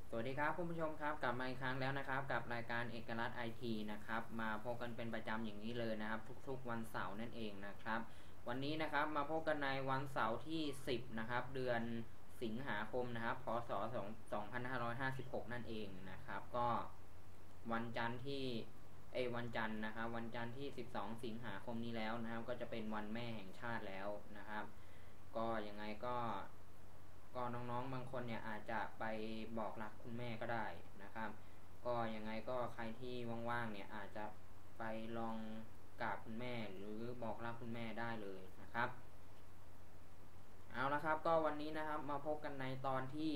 สวัสดีครับคุณผู้ชมครับกลับมาอีกครั้งแล้วนะครับกับรายการเอกลักษณ์ไอทีนะครับมาพบกันเป็นประจำอย่างนี้เลยนะครับทุกๆวันเสาร์นั่นเองนะครับวันนี้นะครับมาพบกันในวันเสาร์ที่10นะครับเดือนสิงหาคมนะครับพศ2556นั่นเองนะครับก็วันจันทร์ที่วันจันทร์นะครับวันจันทร์ที่12สิงหาคมนี้แล้วนะครับก็จะเป็นวันแม่แห่งชาติแล้วนะครับก็ยังไงก็น้องๆบางคนเนี่ยอาจจะไปบอกรักคุณแม่ก็ได้นะครับก็ยังไงก็ใครที่ว่างๆเนี่ยอาจจะไปลองกราบคุณแม่หรือบอกรักคุณแม่ได้เลยนะครับเอาละครับก็วันนี้นะครับมาพบกันในตอนที่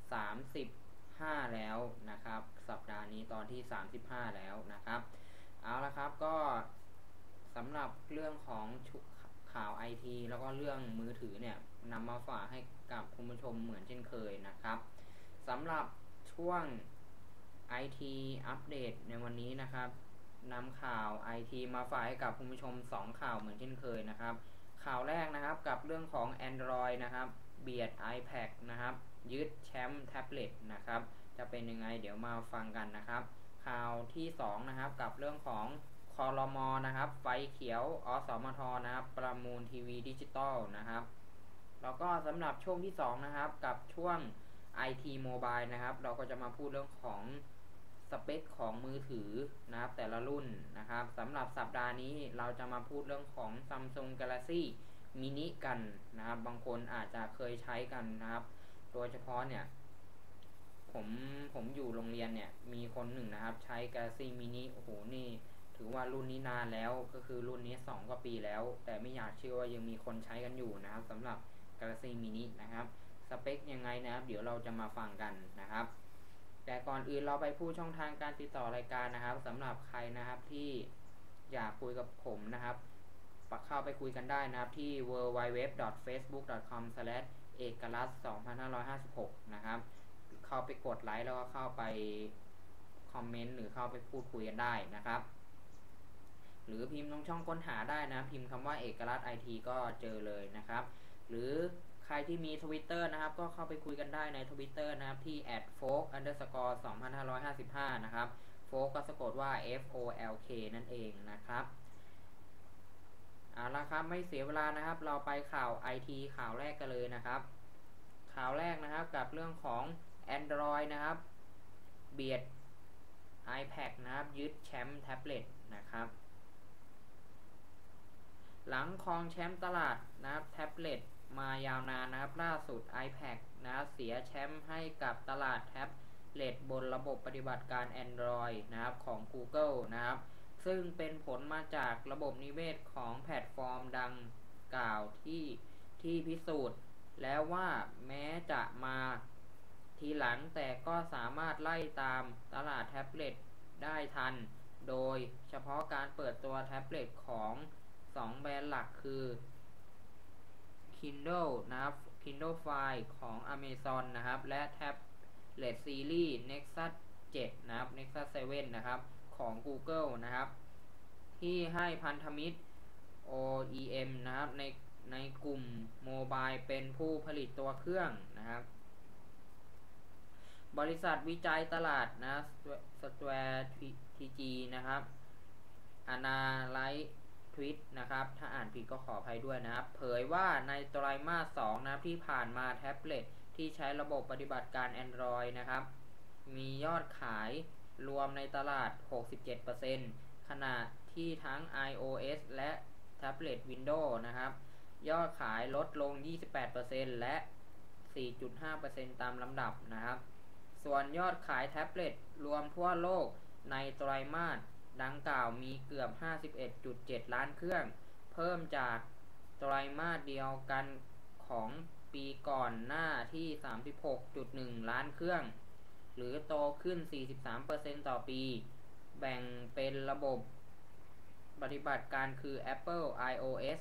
35แล้วนะครับสัปดาห์นี้ตอนที่35แล้วนะครับเอาละครับก็สำหรับเรื่องของข่าวไอทีแล้วก็เรื่องมือถือเนี่ยนำมาฝากให้กับคุณผู้ชมเหมือนเช่นเคยนะครับสำหรับช่วง IT อัปเดตในวันนี้นะครับนำข่าว IT มาฝากให้กับคุณผู้ชม2ข่าวเหมือนเช่นเคยนะครับข่าวแรกนะครับกับเรื่องของ Android นะครับเบียด iPad นะครับยึดแชมป์แท็บเล็ตนะครับจะเป็นยังไงเดี๋ยวมาฟังกันนะครับข่าวที่2นะครับกับเรื่องของครม.นะครับไฟเขียวอสมทนะครับประมูลทีวีดิจิตอลนะครับแล้วก็สำหรับช่วงที่2นะครับกับช่วง IT Mobile นะครับเราก็จะมาพูดเรื่องของสเปคของมือถือนะครับแต่ละรุ่นนะครับสำหรับสัปดาห์นี้เราจะมาพูดเรื่องของ Samsung Galaxy Mini กันนะครับบางคนอาจจะเคยใช้กันนะครับโดยเฉพาะเนี่ยผมอยู่โรงเรียนเนี่ยมีคนหนึ่งนะครับใช้ Galaxy Mini โอ้โหนี่ถือว่ารุ่นนี้นานแล้วก็คือรุ่นนี้2กว่าปีแล้วแต่ไม่อยากเชื่อว่ายังมีคนใช้กันอยู่นะครับสำหรับ Galaxy Mini นะครับสเปคยังไงนะครับเดี๋ยวเราจะมาฟังกันนะครับแต่ก่อนอื่นเราไปพูดช่องทางการติดต่อรายการนะครับสำหรับใครนะครับที่อยากคุยกับผมนะครับเข้าไปคุยกันได้นะครับที่ www.facebook.com/ เอกลักษณ์2556นะครับเข้าไปกดไลค์แล้วก็เข้าไปคอมเมนต์หรือเข้าไปพูดคุยกันได้นะครับหรือพิมพ์ตรงช่องค้นหาได้นะพิมพ์คำว่าเอกลักษณ์ไอทีก็เจอเลยนะครับหรือใครที่มี Twitter นะครับก็เข้าไปคุยกันได้ใน Twitter นะครับที่ @folk_2555 นะครับโฟกก็สะกดว่า FOLK นั่นเองนะครับเอาละครับไม่เสียเวลานะครับเราไปข่าว IT ข่าวแรกกันเลยนะครับข่าวแรกนะครับกับเรื่องของ Android นะครับเบียด iPad นะครับยึดแชมป์แท็บเล็ตนะครับหลังครองแชมป์ตลาดนะครับแท็บเล็ตมายาวนานนะครับล่าสุด iPad นะครับเสียแชมป์ให้กับตลาดแท็บเล็ตบนระบบปฏิบัติการ Android นะครับของ Google นะครับซึ่งเป็นผลมาจากระบบนิเวศของแพลตฟอร์มดังกล่าวที่พิสูจน์แล้วว่าแม้จะมาทีหลังแต่ก็สามารถไล่ตามตลาดแท็บเล็ตได้ทันโดยเฉพาะการเปิดตัวแท็บเล็ตของ2แบรนด์หลักคือ Kindle นะครับ Kindle Fire ของ Amazon นะครับและแท็บเล็ตซีรีส์ Nexus 7นะครับ Nexus 7นะครับของ Google นะครับที่ให้พันธมิตร OEM นะครับในกลุ่มโมบายเป็นผู้ผลิตตัวเครื่องนะครับบริษัทวิจัยตลาดนะ Strategy นะครับAnalytics ทวิตนะครับถ้าอ่านผิดก็ขออภัยด้วยนะครับเผยว่าในไตรมาส2นะที่ผ่านมาแท็บเล็ตที่ใช้ระบบปฏิบัติการ Android นะครับมียอดขายรวมในตลาด 67% ขณะที่ทั้ง iOS และแท็บเล็ต Windows นะครับยอดขายลดลง 28% และ 4.5% ตามลำดับนะครับส่วนยอดขายแท็บเล็ตรวมทั่วโลกในไตรมาสดังกล่าวมีเกือบ 51.7 ล้านเครื่องเพิ่มจากไตรมาสเดียวกันของปีก่อนหน้าที่ 36.1 ล้านเครื่องหรือโตขึ้น 43% ต่อปีแบ่งเป็นระบบปฏิบัติการคือ Apple iOS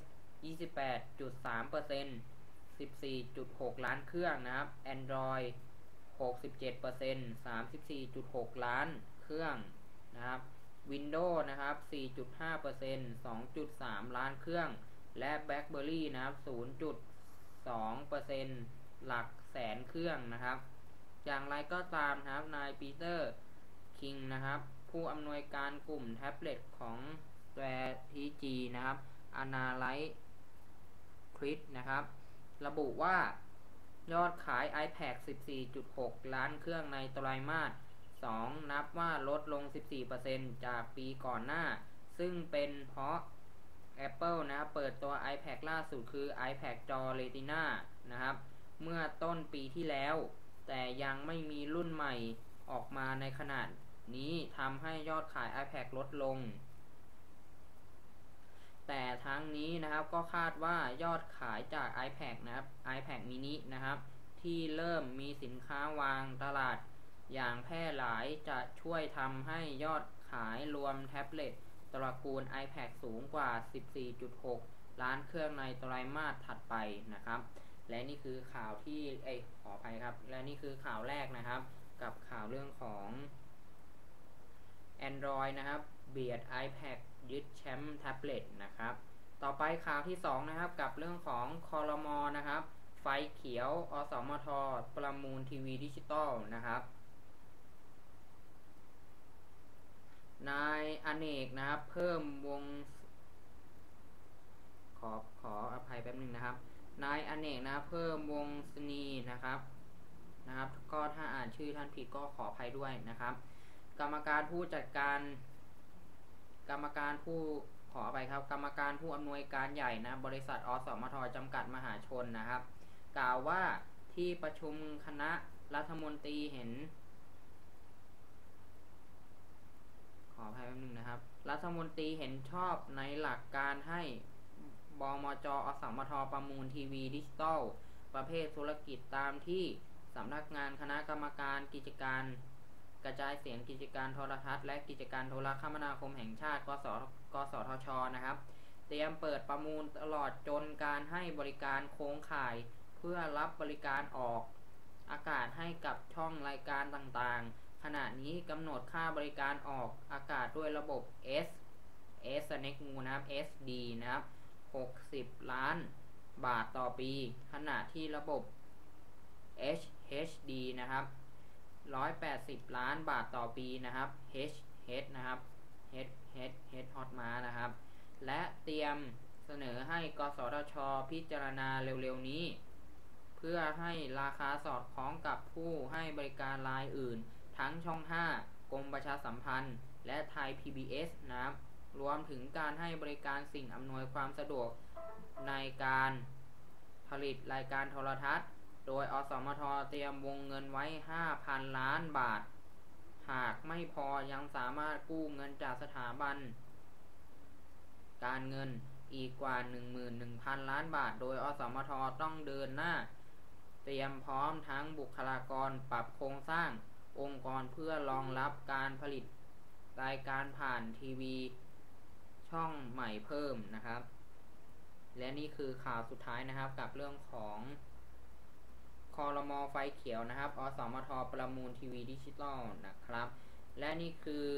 28.3% 14.6 ล้านเครื่องนะครับ Android 67% 34.6 ล้านเครื่องนะครับ Windows นะครับ 4.5% 2.3 ล้านเครื่องและ BlackBerry นะครับ 0.2% หลักแสนเครื่องนะครับจอย่างไรก็ตามนะครับนายปีเตอร์คิงนะครับผู้อำนวยการกลุ่มแท็บเล็ตของ Strategy นะครับ Analytics นะครับระบุว่ายอดขาย iPad 14.6 ล้านเครื่องในไตรมาส2นับว่าลดลง 14% จากปีก่อนหน้าซึ่งเป็นเพราะ Apple นะครับเปิดตัว iPad ล่าสุดคือ iPad จอ Retina นะครับเมื่อต้นปีที่แล้วแต่ยังไม่มีรุ่นใหม่ออกมาในขณะนี้ทำให้ยอดขาย iPad ลดลงแต่ทั้งนี้นะครับก็คาดว่ายอดขายจาก iPad นะครับ iPad mini นะครับที่เริ่มมีสินค้าวางตลาดอย่างแพร่หลายจะช่วยทำให้ยอดขายรวมแท็บเล็ตตระกูล iPad สูงกว่า 14.6 ล้านเครื่องในไตรมาสถัดไปนะครับและนี่คือข่าวที่ขออภัยครับและนี่คือข่าวแรกนะครับกับข่าวเรื่องของ Android นะครับเบียด iPad ยึดแชมป์แท็บเล็ตนะครับต่อไปข่าวที่2นะครับกับเรื่องของครม.นะครับไฟเขียวอสมทประมูลทีวีดิจิตอลนะครับนายอเนกนะครับเพิ่มวงขออภัยแป๊บนึงนะครับนายอเนกนะเพิ่มวงศนีนะครับก็ถ้าอ่านชื่อท่านผิดก็ขออภัยด้วยนะครับกรรมการผู้อำนวยการใหญ่นะบริษัทอสมทจำกัดมหาชนนะครับกล่าวว่าที่ประชุมคณะรัฐมนตรีเห็นขออภัยแป๊บนึงนะครับรัฐมนตรีเห็นชอบในหลักการให้บมจ.อสมทประมูลทีวีดิจิตอลประเภทธุรกิจตามที่สำนักงานคณะกรรมการกิจการกระจายเสียงกิจการโทรทัศน์และกิจการโทรคมนาคมแห่งชาติกสทช.นะครับเตรียมเปิดประมูลตลอดจนการให้บริการโครงข่ายเพื่อรับบริการออกอากาศให้กับช่องรายการต่างๆขณะนี้กำหนดค่าบริการออกอากาศด้วยระบบ Snake งูนะครับ SD นะครับ60 ล้านบาทต่อปีขณะที่ระบบ HD นะครับ180 ล้านบาทต่อปีนะครับ H นะครับ H hot มานะครับและเตรียมเสนอให้กสทช.พิจารณาเร็วๆนี้เพื่อให้ราคาสอดคล้องกับผู้ให้บริการรายอื่นทั้งช่อง5กรมประชาสัมพันธ์และไทย PBS นะครับรวมถึงการให้บริการสิ่งอำนวยความสะดวกในการผลิตรายการโทรทัศน์โดยอสมทเตรียมวงเงินไว้ 5,000 ล้านบาทหากไม่พอยังสามารถกู้เงินจากสถาบันการเงินอีกกว่า 11,000 ล้านบาทโดยอสมทต้องเดินหน้าเตรียมพร้อมทั้งบุคลากรปรับโครงสร้างองค์กรเพื่อรองรับการผลิตรายการผ่านทีวีช่องใหม่เพิ่มนะครับและนี่คือข่าวสุดท้ายนะครับกับเรื่องของครม.ไฟเขียวนะครับอสมทประมูลทีวีดิจิตอลนะครับและนี่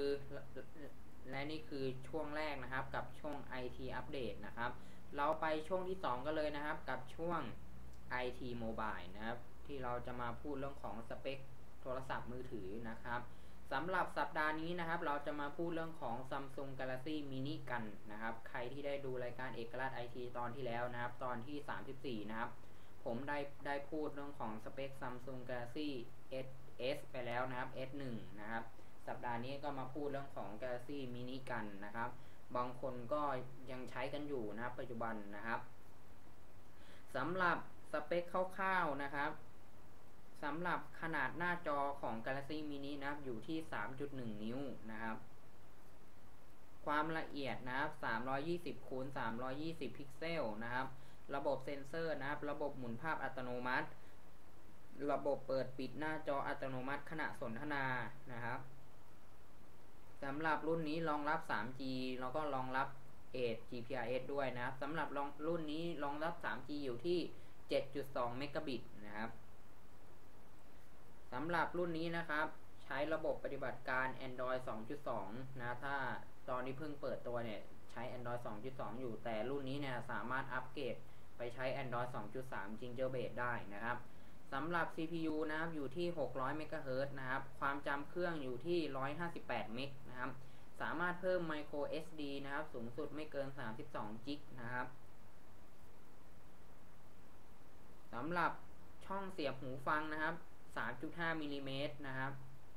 คือช่วงแรกนะครับกับช่วง IT อัปเดตนะครับเราไปช่วงที่2กันเลยนะครับกับช่วง IT Mobile นะครับที่เราจะมาพูดเรื่องของสเปคโทรศัพท์มือถือนะครับสำหรับสัปดาห์นี้นะครับเราจะมาพูดเรื่องของ Samsung Galaxy Mini กันนะครับใครที่ได้ดูรายการเอกราช IT ตอนที่แล้วนะครับตอนที่34นะครับผมได้พูดเรื่องของสเปค Samsung Galaxy S ไปแล้วนะครับ S1 นะครับสัปดาห์นี้ก็มาพูดเรื่องของ Galaxy Mini กันนะครับบางคนก็ยังใช้กันอยู่นะครับปัจจุบันนะครับสำหรับสเปคคร่าวๆนะครับสำหรับขนาดหน้าจอของ Galaxy Mini นะครับอยู่ที่ 3.1 นิ้วนะครับความละเอียดนะครับ320x320 พิกเซลนะครับระบบเซ็นเซอร์นะครับระบบหมุนภาพอัตโนมัติระบบเปิดปิดหน้าจออัตโนมัติขณะสนทนานะครับสำหรับรุ่นนี้รองรับ 3G แล้วก็รองรับ GPRS ด้วยนะครับสำหรับรุ่นนี้รองรับ 3G อยู่ที่ 7.2 เมกะบิตนะครับสำหรับรุ่นนี้นะครับใช้ระบบปฏิบัติการ Android 2.2 นะถ้าตอนนี้เพิ่งเปิดตัวเนี่ยใช้ Android 2.2 อยู่แต่รุ่นนี้เนี่ยสามารถอัปเกรดไปใช้ Android 2.3 Gingerbread ได้นะครับสำหรับ CPU นะครับอยู่ที่600 เมกะเฮิรตซ์นะครับความจำเครื่องอยู่ที่158 เมกนะครับสามารถเพิ่ม micro SD นะครับสูงสุดไม่เกิน32 จิกนะครับสำหรับช่องเสียบหูฟังนะครับ 3.5 มิลลิเมตรนะครับ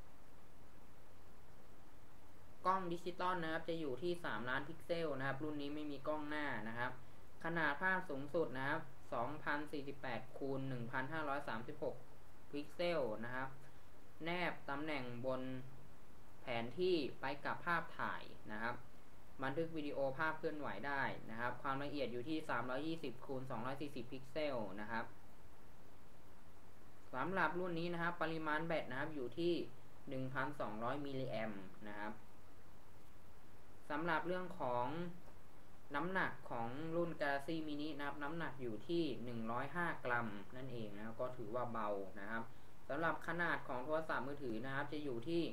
กล้องดิจิตอลนะครับจะอยู่ที่3 ล้านพิกเซลนะครับรุ่นนี้ไม่มีกล้องหน้านะครับขนาดภาพสูงสุดนะครับ2048 คูณ 1536 พิกเซลนะครับแนบตำแหน่งบนแผนที่ไปกับภาพถ่ายนะครับบันทึกวิดีโอภาพเคลื่อนไหวได้นะครับความละเอียดอยู่ที่320 คูณ 240 พิกเซลนะครับสำหรับรุ่นนี้นะครับปริมาณแบตนะครับอยู่ที่ 1,200 มิลลิแอมป์นะครับสำหรับเรื่องของน้ำหนักของรุ่น Galaxy Mini นะครับน้ำหนักอยู่ที่105 กรัมนั่นเองนะครับก็ถือว่าเบานะครับสำหรับขนาดของโทรศัพท์มือถือนะครับจะอยู่ที่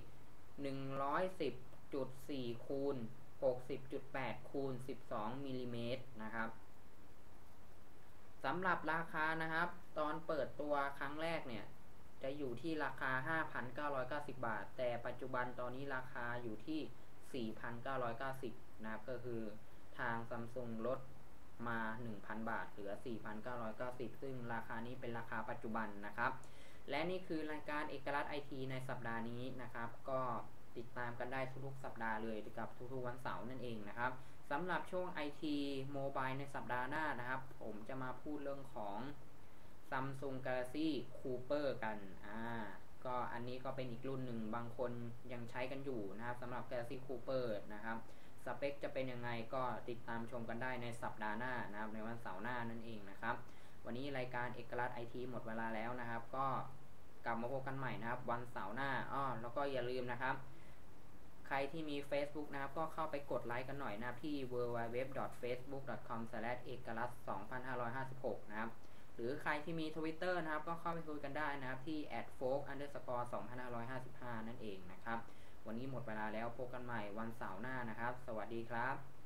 110.4 คูณ 60.8 คูณ 12 มิลลิเมตรนะครับสำหรับราคานะครับตอนเปิดตัวครั้งแรกเนี่ยจะอยู่ที่ราคา 5,990 บาทแต่ปัจจุบันตอนนี้ราคาอยู่ที่ 4,990 นะครับก็คือทาง Samsung ลดมา 1,000 บาทเหลือ 4,990 ซึ่งราคานี้เป็นราคาปัจจุบันนะครับและนี่คือรายการเอกลักษณ์ IT ในสัปดาห์นี้นะครับก็ติดตามกันได้ทุกๆสัปดาห์เลยกับทุกๆวันเสาร์นั่นเองนะครับสำหรับช่วง IT Mobile ในสัปดาห์หน้านะครับผมจะมาพูดเรื่องของ Samsung Galaxy Cooper กันก็อันนี้ก็เป็นอีกรุ่นหนึ่งบางคนยังใช้กันอยู่นะครับสำหรับ Galaxy Cooper นะครับสเปคจะเป็นยังไงก็ติดตามชมกันได้ในสัปดาห์หน้านะครับในวันเสาร์หน้านั่นเองนะครับวันนี้รายการเอกลักษณ์ IT หมดเวลาแล้วนะครับก็กลับมาพบกันใหม่นะครับวันเสาร์หน้าแล้วก็อย่าลืมนะครับใครที่มี Facebook นะครับก็เข้าไปกดไลค์กันหน่อยนะที่ www.facebook.com/ekalath2556 นะครับหรือใครที่มี Twitter นะครับก็เข้าไปคุยกันได้นะครับที่ @folk_2555 นั่นเองนะครับวันนี้หมดเวลาแล้วพบกันใหม่วันเสาร์หน้านะครับสวัสดีครับ